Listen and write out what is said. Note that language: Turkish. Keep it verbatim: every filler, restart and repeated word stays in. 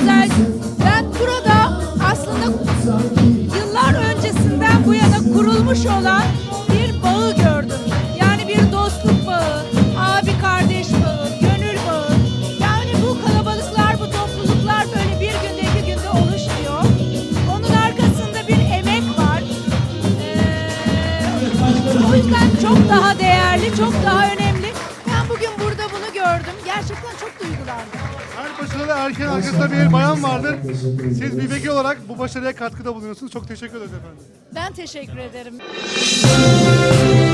güzel. Ben burada aslında yıllar öncesinden bu yana kurulmuş olan bir bağı gördüm. Yani bir dostluk bağı, abi kardeş bağı, gönül bağı. Yani bu kalabalıklar, bu topluluklar böyle bir günde iki günde oluşmuyor. Onun arkasında bir emek var. Ee, o yüzden çok daha değerli, çok daha önemli. Ben bugün burada bunu gördüm. Gerçekten çok duygulandım. Her başarılı erkeğin arkasında bir bayan vardır. Siz bir vekil olarak bu başarıya katkıda bulunuyorsunuz. Çok teşekkür ederiz efendim. Ben teşekkür ederim.